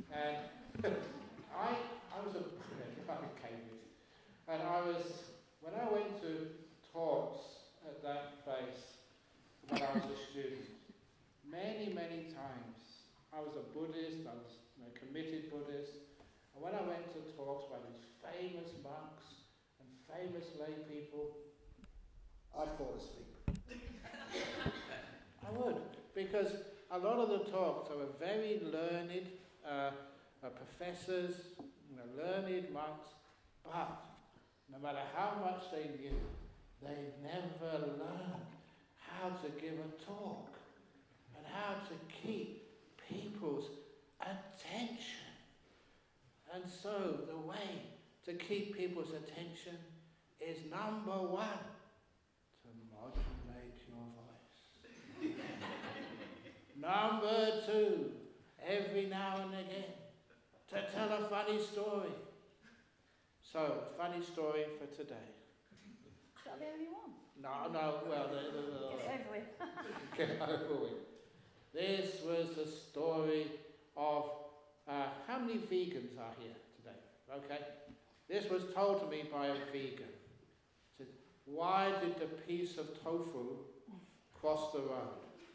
And I was up in Cambridge, and when I went to talks at that place when I was a student, many, many times, I was a Buddhist, I was a committed Buddhist, and when I went to talks by these famous monks and famous lay people, I'd fall asleep. I would, because a lot of the talks, they were very learned professors, learned monks, but no matter how much they knew, they never learned how to give a talk and how to keep people's attention. And so the way to keep people's attention is number one, to modulate your voice. Number two, every now and again, to tell a funny story. So, a funny story for today. Is that the only one? No, well... Get it over with. Get it over with. This was the story of... how many vegans are here today? Okay? This was told to me by a vegan. It said, why did the piece of tofu cross the road?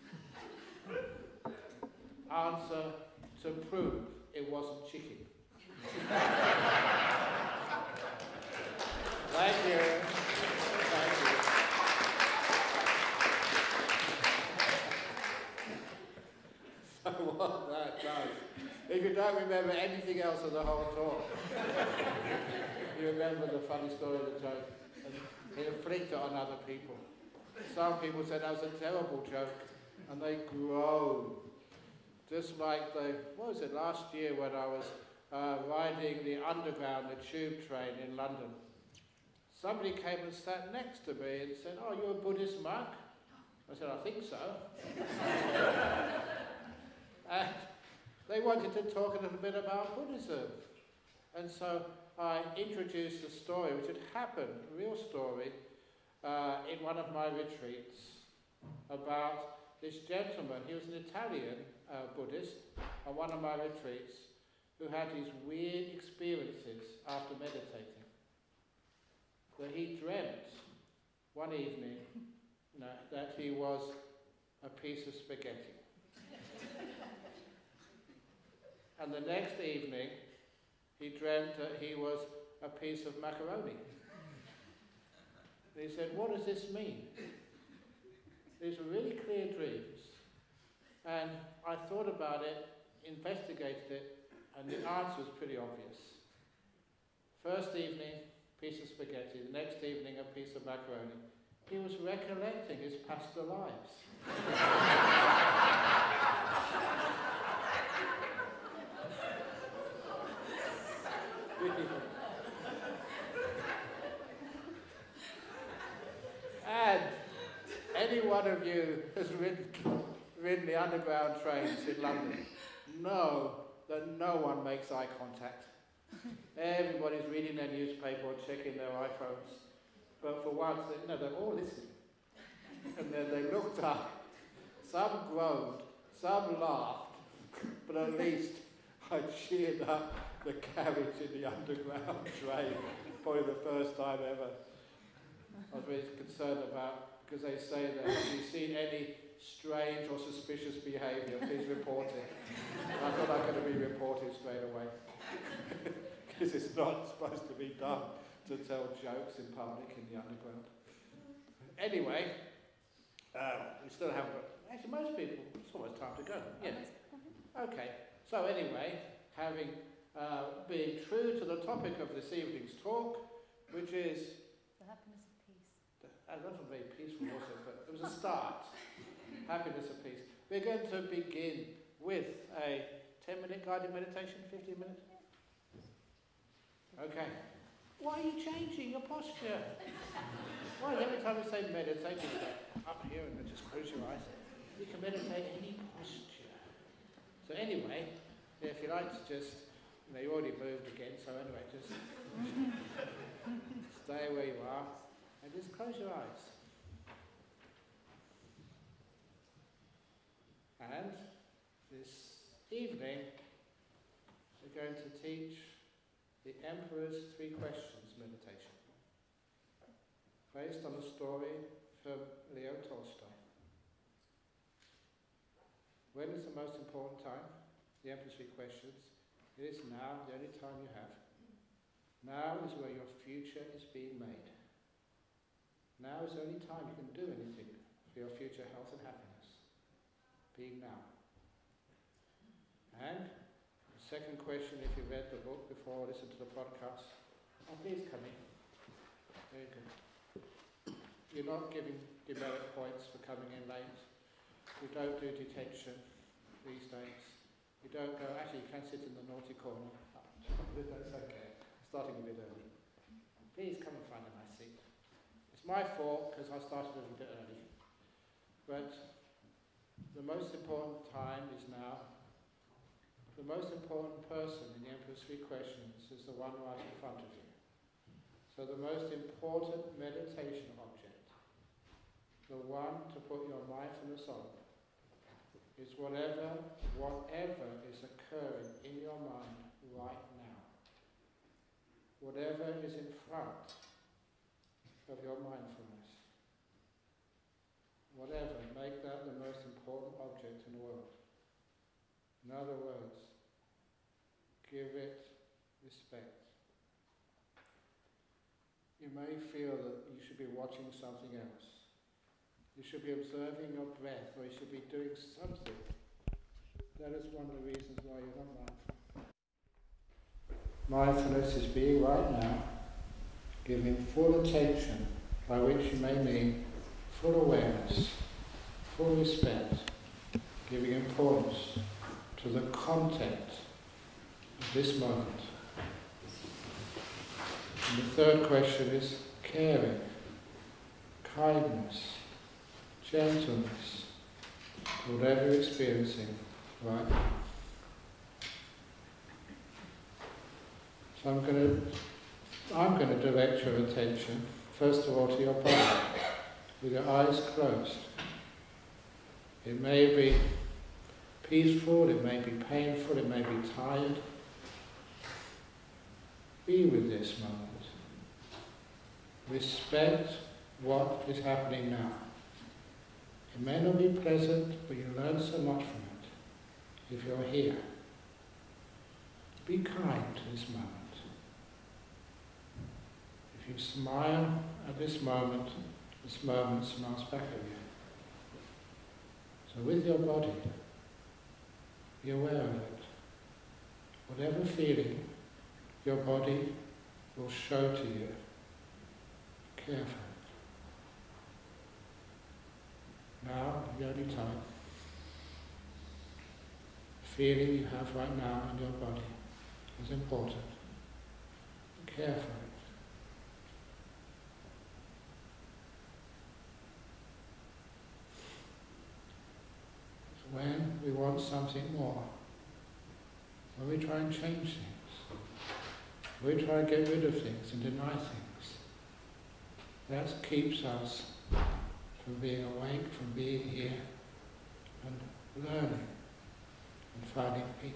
Answer, to prove it wasn't chicken. Thank you. Thank you. So what that does, if you don't remember anything else of the whole talk, you remember the funny story of the joke, and it inflicted on other people. Some people said that was a terrible joke, and they groaned. Just like last year when I was riding the underground, the tube train in London. Somebody came and sat next to me and said, oh, you're a Buddhist monk? I said, I think so. And they wanted to talk a little bit about Buddhism. And so I introduced a story which had happened, a real story, in one of my retreats about this gentleman. He was an Italian Buddhist on one of my retreats who had these weird experiences after meditating. Where he dreamt one evening that he was a piece of spaghetti. And the next evening he dreamt that he was a piece of macaroni. And he said, what does this mean? These were really clear dreams. And I thought about it, investigated it, and the answer was pretty obvious. First evening, piece of spaghetti. The next evening, a piece of macaroni. He was recollecting his past lives. And any one of you has ridden the underground trains in London know that no one makes eye contact. Everybody's reading their newspaper or checking their iPhones. But for once, they're all listening. And then they looked up. Some groaned, some laughed, but at least I cheered up the carriage in the underground train, probably the first time ever. I was really concerned about, because they say that if you've seen any strange or suspicious behaviour, please report it. And I thought I could be reported straight away. Because it's not supposed to be done to tell jokes in public in the underground. Anyway, we still haven't got... Actually, most people, it's almost time to go. Yeah. Okay. So anyway, having been true to the topic of this evening's talk, which is... The happiness of peace. That wasn't very peaceful, was it? But it was a start. Happiness of peace. We're going to begin with a 10-minute guided meditation, 15 minutes? Okay. Why are you changing your posture? Why every time we say meditate, you go up here and then just close your eyes. You can meditate any posture. So anyway, if you like to just, you already moved again, so anyway, just stay where you are and just close your eyes. And this evening, going to teach the Emperor's 3 Questions meditation, based on a story from Leo Tolstoy. When is the most important time? The Emperor's 3 Questions. It is now, the only time you have. Now is where your future is being made. Now is the only time you can do anything for your future health and happiness. Being now. And the second question, if you read the book before or listened to the podcast, please come in. Very good. You're not giving demerit points for coming in late. You don't do detention these days. You don't go, actually you can sit in the naughty corner. But that's okay. Starting a bit early. Please come and find a nice seat. It's my fault because I started a little bit early. But the most important time is now. The most important person in the Emperor's 3 Questions is the one right in front of you. So the most important meditation object, the one to put your mindfulness on, is whatever is occurring in your mind right now. Whatever is in front of your mindfulness. Whatever, make that the most important object in the world. In other words, give it respect. You may feel that you should be watching something else. You should be observing your breath, or you should be doing something. That is one of the reasons why you're not mindful. Mindfulness is being right now, giving full attention, by which you may mean full awareness, full respect, giving importance to the content of this moment. And the third question is caring, kindness, gentleness, whatever you're experiencing right now. So I'm going to direct your attention, first of all, to your body, with your eyes closed. It may be peaceful, it may be painful, it may be tired. Be with this moment. Respect what is happening now. It may not be pleasant, but you learn so much from it if you're here. Be kind to this moment. If you smile at this moment smiles back at you. So with your body, be aware of it. Whatever feeling your body will show to you, care for it. Now, the only time. The feeling you have right now in your body is important. Care for it. When we want something more, when we try and change things, when we try and get rid of things and deny things, that keeps us from being awake, from being here and learning and finding peace.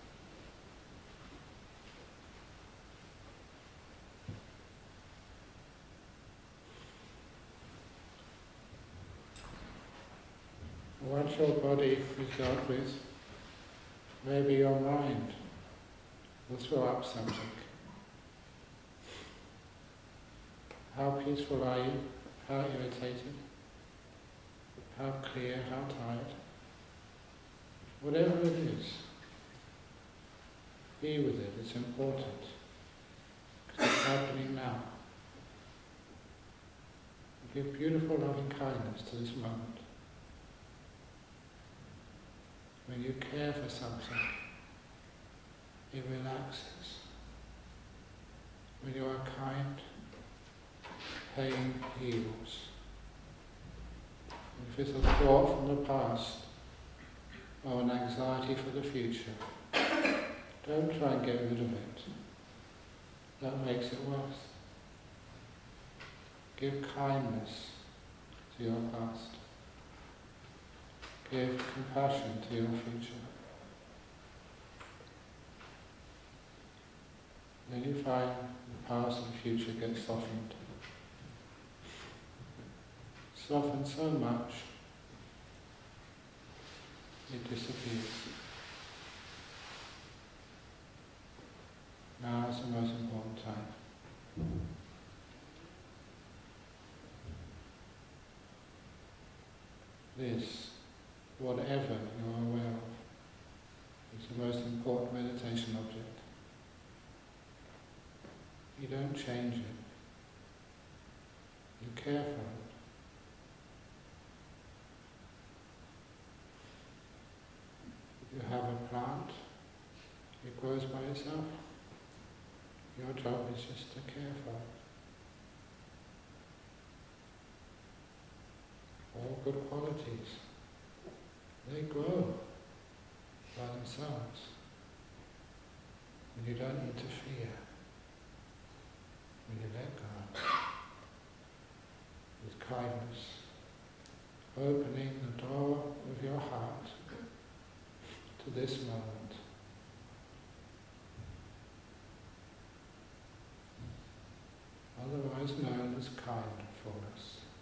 Once your body is dealt with, maybe your mind will throw up something. How peaceful are you? How irritated? How clear? How tired? Whatever it is, be with it. It's important. Because it's happening now. Give beautiful loving kindness to this moment. When you care for something, it relaxes. When you are kind, pain heals. If it's a thought from the past or an anxiety for the future, don't try and get rid of it. That makes it worse. Give kindness to your past. Give compassion to your future. find the past and future get softened. Softened so much, it disappears. Now is the most important time. This, whatever you are aware of, is the most important meditation object. You don't change it. You care for it. You have a plant, it grows by itself. Your job is just to care for it. All good qualities, they grow by themselves. And you don't interfere. When you let go, with kindness, opening the door of your heart to this moment. Otherwise known as kindfulness.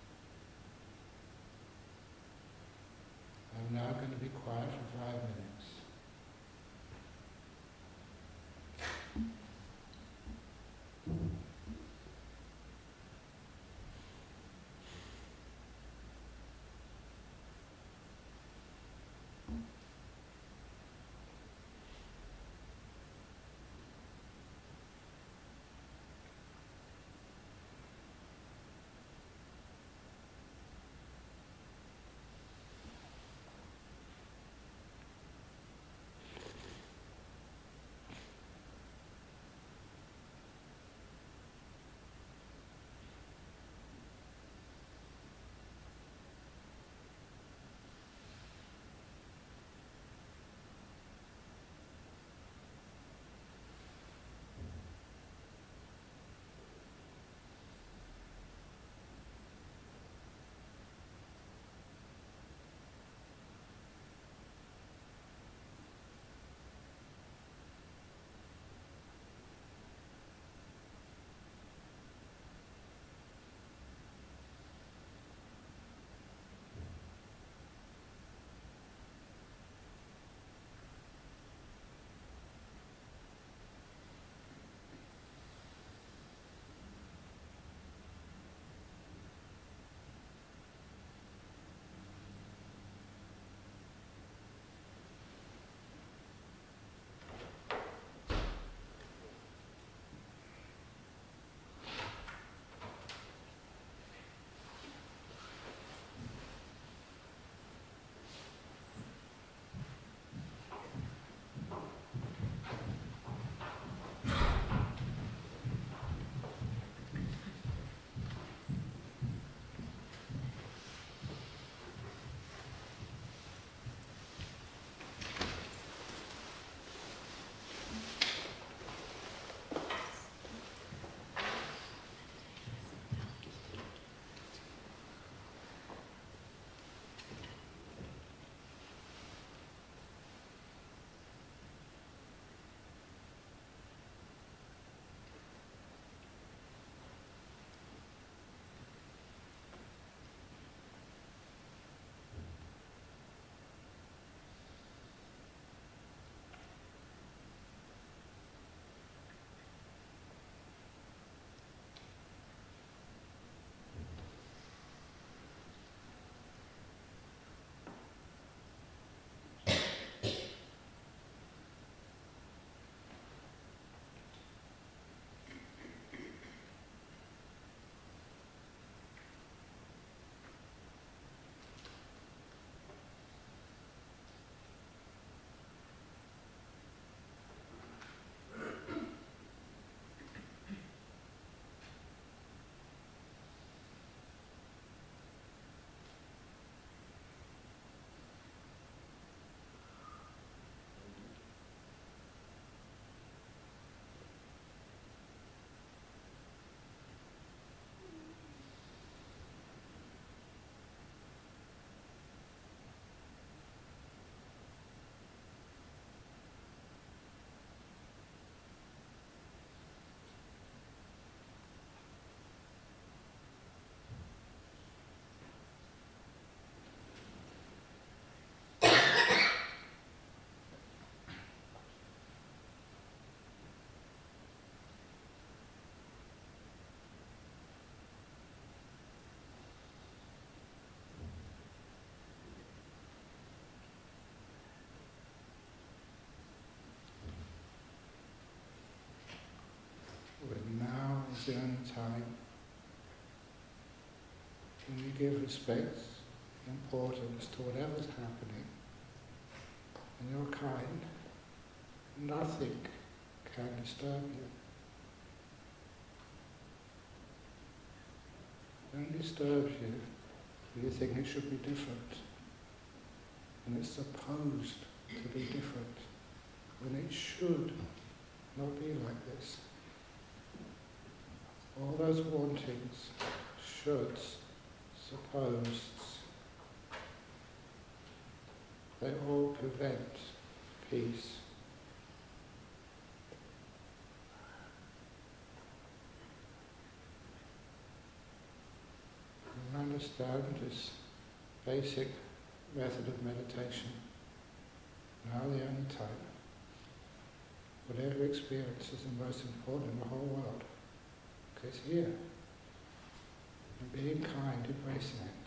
I'm now going to be quiet for 5 minutes. the only time when you give respect, importance to whatever's happening, and you're kind, nothing can disturb you. It only disturbs you if you think it should be different, and it's supposed to be different, when it should not be like this. All those wantings, shoulds, supposeds, they all prevent peace. You understand this basic method of meditation. Now the only time. Whatever experience is the most important in the whole world. Because it's here. And being kind, embracing it.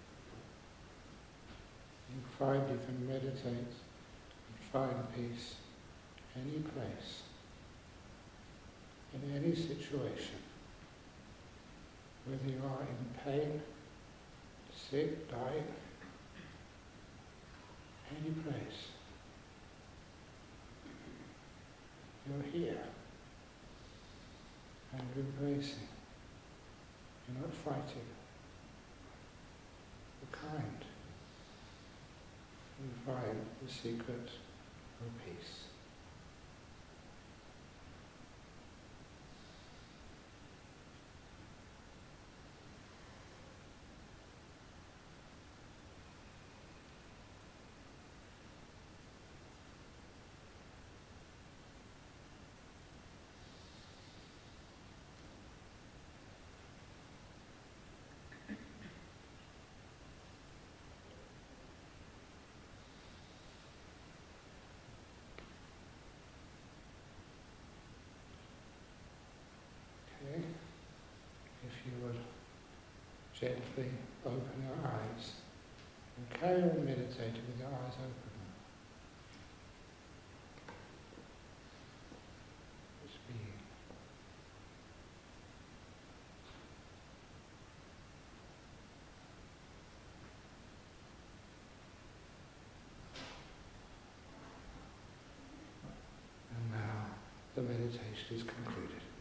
You find you can meditate and find peace any place, in any situation. Whether you are in pain, sick, dying, any place. You're here. And you're embracing. You're not fighting. You're kind. You find the secret of peace. If you would gently open your eyes and carry on meditating with your eyes open. Just being. And now the meditation is concluded.